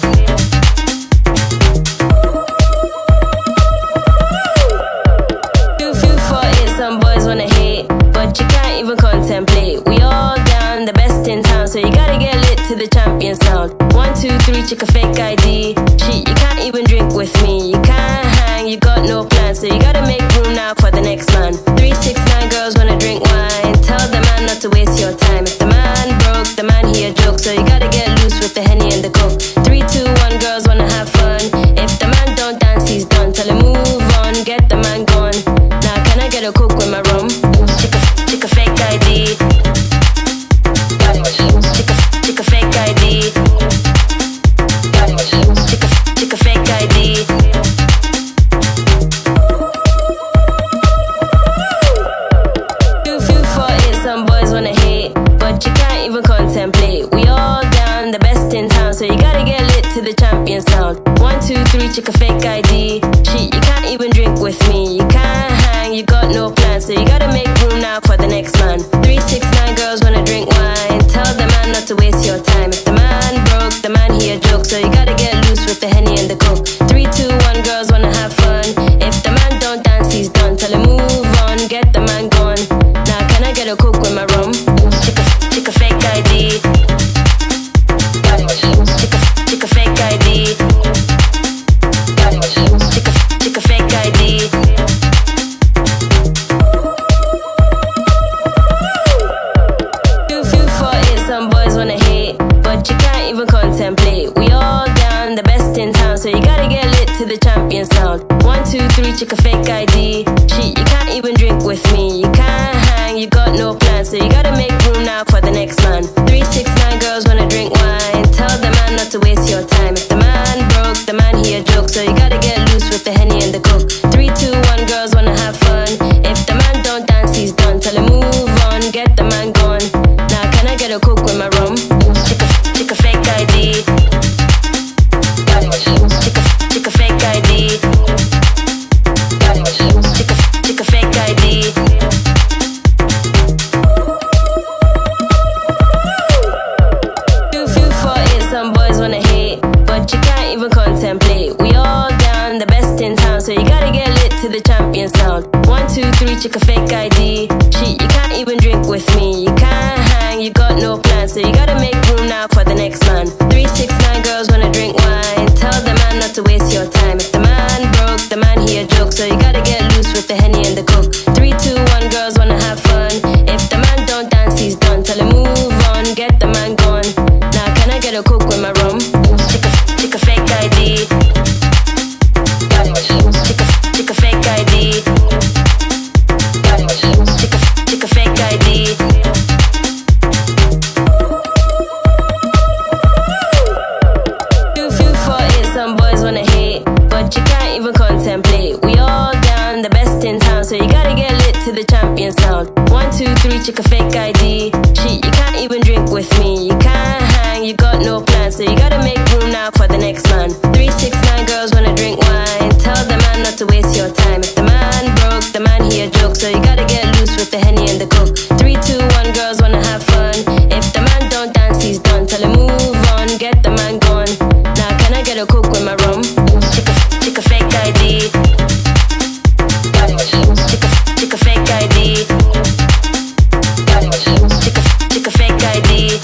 Two, two, four, eight, some boys wanna hate, but you can't even contemplate. We all down, the best in town, so you gotta get lit to the champion sound. One, two, three, check a fake I D. Shit, you can't even drink with me. You can't hang, you got no plan, so you gotta make room now for the next man. Three, six, nine girls wanna drink wine. Tell the man not to waste your time. If the man broke, the man he a joke, so you gotta get loose with the Henny and the Coke. Three, two, one, girls wanna have fun. If the man don't dance, he's done. Tell him move on, get the man gone. Now can I get a Coke with my rum? Check a, check a fake I D. Check a, check a fake I D. Check a, check a fake I D. Two, two, four, eight, some boys wanna hate, but you can't even contemplate. We all down, the best in town, so you gotta get lit to the champion sound. One, two, three, check a fake I D. Shit, you can't even drink with me. You can't hang, you got no plan, so you gotta make room now for the next man. Three, six, nine girls wanna drink wine. Tell the man not to waste your time. If the man broke, the man he a joke, so you gotta get loose with the Henny and the Coke. Three, two, one, girls wanna have fun. If the man don't dance, he's done. Tell him move on, get the man gone. Now can I get a Coke with my rum? Check a, check a fake I D. Check a, check a fake I D. Check a, check a fake I D. Two, two, four, eight, some boys wanna hate, but you can't even contemplate. We all down, the best in town, so you gotta get lit to the champion sound. One, two, three, check a fake I D. Shit, you can't even drink with me. You can't hang, you got no plan, so you gotta make room now for the next man. Three, six, nine girls wanna drink wine. Tell the man not to waste your time. If the man broke, the man he a joke, so you gotta get loose with the Henny and the Coke. Three, two, one, girls wanna have fun. If the man don't dance, he's done. Tell him move on, get the man gone. Now can I get a Coke with my rum? Check a, check a fake I D. Check a, check a fake I D. Check a, check a fake I D. Two, two, four, eight, some boys wanna hate, but you can't even contemplate. We all down, the best in town, so you gotta get lit to the champion sound. One, two, three, check a fake I D. Shit, you can't even drink with me. You can't hang, you got no plan, so you gotta make room now for the next man. Three, six, nine girls wanna drink wine. Tell the man not to waste your time. If the man broke, the man he a joke, so you gotta get loose with the Henny and the Coke. Three, two, one, girls wanna have fun. If the man don't dance, he's done. Tell him move on, get the man gone. Now can I get a Coke with my rum? Check a, check a fake I D. Check a, check a fake I D. Check a, check a fake I D. Two, two, four, eight, some boys wanna hate, but you can't even contemplate. We all down, the best in town, so you gotta get lit to the champion sound. One, two, three, check a fake I D. Shit, you can't even drink with me. You can't hang, you got no plan, so you gotta make room now for the next man. Three, six, nine girls wanna drink wine. Tell the man not to waste your time. If the man broke, the man he a joke, so you gotta get loose with the Henny and the Coke. Three, two, one, girls wanna have fun. If the man don't dance, he's done. Tell him move on, get the man gone. Now can I get a Coke with my rum? Check a, check a fake I D. Check a, check a fake I D. Check a, check a fake I D.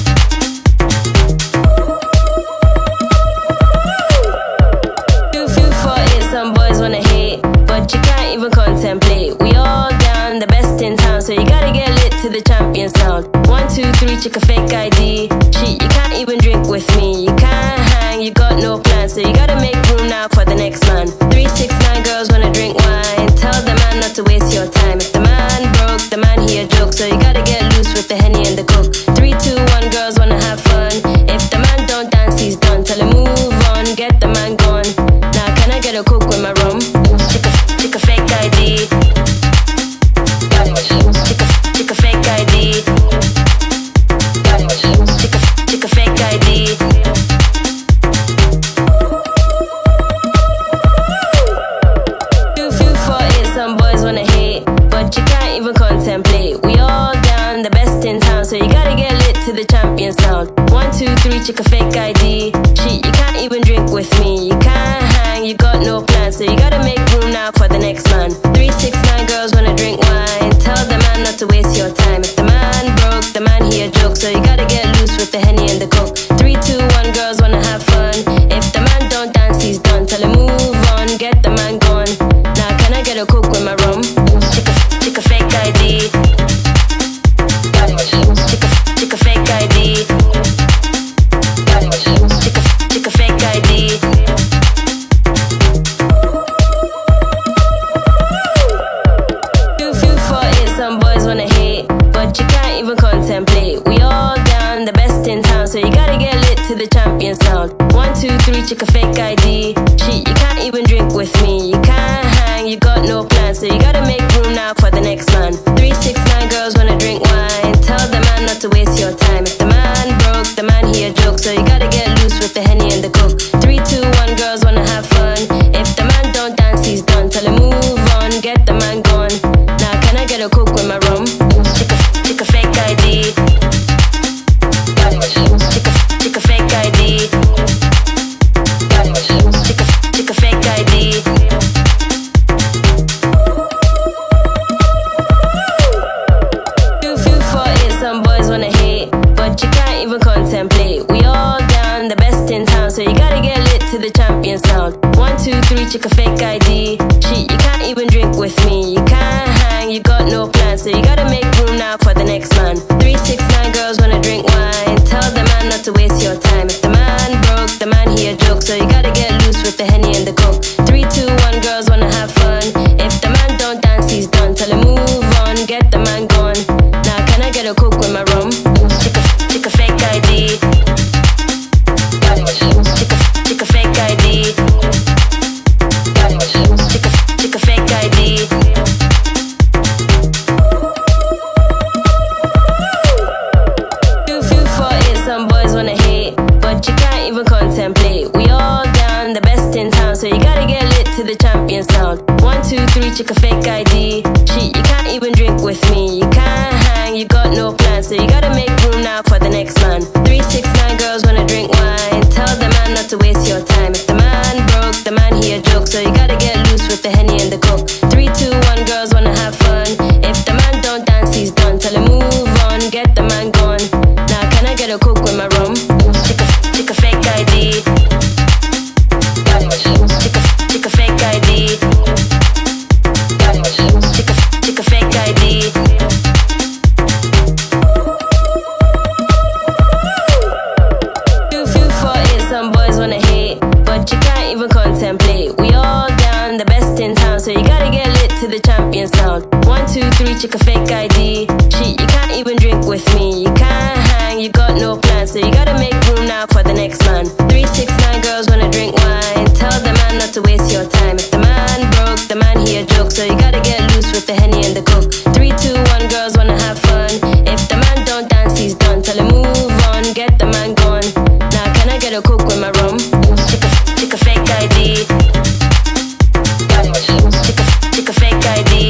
Two, two, four, eight, some boys wanna hate, but you can't even contemplate. We all down, the best in town, so you gotta get lit to the champion sound. One, two, three, check a fake I D. Shit, you can't even drink with me. You can't hang, you got no plan, so you gotta make room now for the next man. Three, six, nine girls wanna drink wine. Tell the man not to waste your time. If the man broke, the man he a joke, so you gotta get loose with the Henny and the Coke. D. Chick a, chick a fake I D. Two, few, four, eight, some boys wanna hate, but you can't even contemplate. We all down, the best in town, so you gotta get lit to the champion sound. One, two, three, chick a fake I D. Shit, you can't even drink with me. You can't hang, you got no plans, so you gotta make room now for the next man. Three, six, nine girls wanna drink wine. Tell the man not to waste your time. If the man broke, the man he a joke, so you gotta get loose with the Henny and the Coke. Three, two, one, girls wanna have fun. If the man don't dance, he's done. Tell him move on, get the man gone. Now can I get a Coke with my rum? Chick a, chick a fake I D. Chick a, chick a fake I D. Chick a, chick a fake I D. Two, few, four, eight, some boys wanna hate, but you can't even contemplate. We all down, the best in town, so you gotta get lit to the champion sound. One, two, three, chick a fake I D. Shit, you can't even drink with me. You can't hang, you got no plans, so you gotta make room now for the next man. Three, six, nine girls wanna drink wine. Tell the man not to waste your time. If the man broke, the man he a joke, so you gotta get loose with the Henny and the Coke. Three, two, one, girls wanna have fun. If the man don't dance, he's done. Tell him move on, get the man gone. Now can I get a Coke with my rum? Chick a, chick a fake I D. Chick a, chick a fake I D. Chick a, chick a fake I D. Two, few, four, eight, some boys wanna hate, but you can't even contemplate. We all down, the best in town, so you gotta get lit to the champion sound. One, two, three, chick a fake I D. Shit, you can't even drink with me. You can't hang, you got no plans, so you gotta make room now for the next man. Three, six, nine girls wanna drink wine. Tell the man not to waste your time. If the man broke, the man he a joke, so you gotta get loose with the Henny and the Coke. Three, two, one, girls wanna have fun. If the man don't dance, he's done. Tell him move on, get the man gone. Now can I get a Coke with my rum? Chick a, chick a fake I D. Chick a, chick a fake I D. Chick a, chick a fake I D. Two, few, four, eight, some boys wanna hate, but you can't even contemplate. We all down, the best in town, so you gotta get lit to the champion sound. One, two, three, chick a fake I D. Shit, you can't even drink with me. You can't hang, you got no plans, so you gotta make room now for the next man. Three, six, nine girls wanna drink wine. Tell the man not to waste your time. If the man broke, the man he a joke, so you gotta get loose with the Henny and the Coke. Three, two, one, girls wanna have fun. If the man don't dance, he's done. Tell him move on, get the man gone. Now can I get a Coke with my rum? Chick a, chick a fake I D. Chick a, chick a fake I D. Chick a, chick a fake I D. Two, few, four, eight, some boys wanna hate, but you can't even contemplate. We all down, the best in town, so you gotta get lit to the champion sound. One, two, three, chick a fake I D. Shit, you can't even drink with me. You can't hang, you got no plans, so you gotta make room now for the next man. Three, six, nine girls wanna drink wine. Tell the man not to waste your time. If the man broke, the man he a joke, so you gotta get loose with the Henny and the Coke. Three, two, one, girls wanna have fun. If the man don't dance, he's done. Tell him move on, get the man gone. Now can I get a Coke with my rum? Chick a, chick a fake I D. Chick a, chick a fake I D. Chick a, chick a fake I D. Chick a, chick a fake I D. Two, few, four, eight, some boys wanna hate, but you can't even contemplate. We all down, the best in town, so you gotta get lit to the champion sound. One, two, three, chick a fake I D. Shit, you can't even drink with me. You can't hang, you got no plans, so you gotta make room now for the next man. Three, six, nine girls wanna drink wine. Tell the man not to waste your time. If the man broke, the man he a joke, so you gotta get loose with the Henny and the Coke. Three, two, one, girls wanna have fun. If the man don't dance, he's done. Tell him move on, get the man gone. Now can I get a Coke with my rum? Chick a, chick a fake I D. Chick a, chick a fake I D. Chick a, chick a fake I D.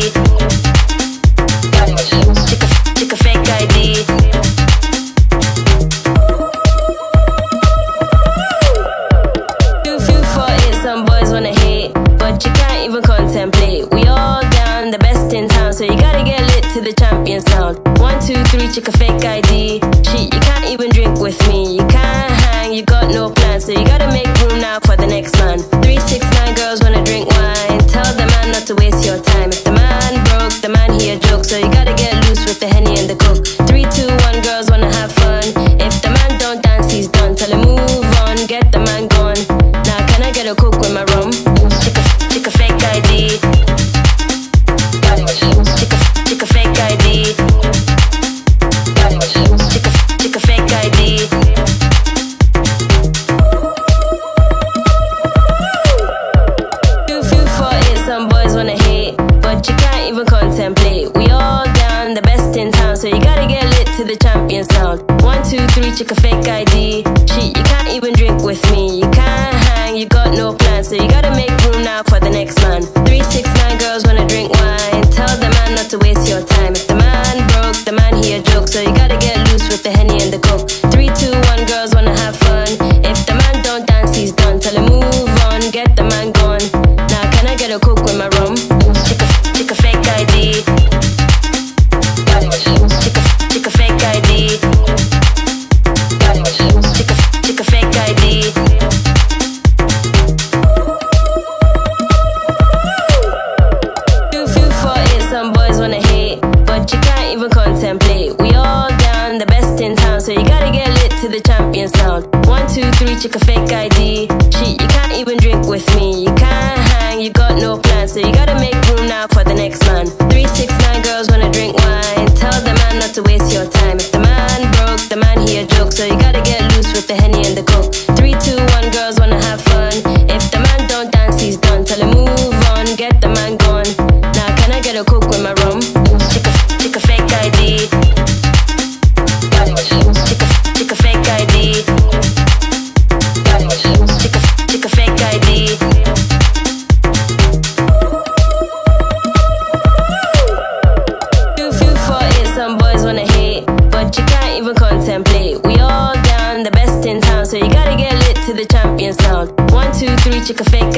Two, few, four, eight, some boys wanna hate, but you can't even contemplate. We all down, the best in town, so you gotta get lit to the champion sound. One, two, three, chick a fake I D. Shit, you can't even drink with me. You can't hang, you got no plans, so you gotta make room now for the next man. Three, six, nine girls wanna drink wine. Tell the man not to waste your time. If the man broke, the man he a joke, so you gotta get loose with the Henny and the Coke. Three, two, one, girls wanna have fun. If the man don't dance, he's done. Tell him move on, get the man gone. Now can I get a Coke with my rum? Chick a, chick a fake I D. Chick a, chick a fake I D. Chick a, chick a fake I D. to the champion sound. One, two, three, check a fake I D. Shit, you can't even drink with me. You can't hang, you got no plan, so you gotta make room now for the next man. Three, six, nine girls wanna drink wine. Tell the man not to waste your time. If the man broke, the man he a joke, so you gotta get loose with the Henny and the Coke. Three, two, one, girls wanna have fun. If the man don't dance, he's done. Tell him move on, get the man gone. Now can I get a Coke with my rum? Check a, check a fake I D. Check a, check a fake I D. Check a, check a fake I D. Two, two, four, eight, some boys wanna hate, but you can't even contemplate. We all down, the best in town, so you gotta get lit to the champion sound. One, two, three, check a fake I D. Shit, you can't even drink with me. You can't hang, you got no plan, so you gotta make room now for the next man. Three, six, nine girls wanna drink wine. Tell the man not to waste your time. If the man broke, the man he a joke, so you gotta get loose with the Henny and the Coke. Three, two, one, girls wanna have fun. If the man don't dance, he's done. Tell him move on, get the man gone. Now can I get a Coke with my rum? Check a, check a fake I D. Check a, check a fake I D. Check a, check a fake I D. Two, two, four, eight, some boys wanna hate, but you can't even contemplate. We all down, the best in town, so you gotta get lit to the champion sound. One, two, three, check a fake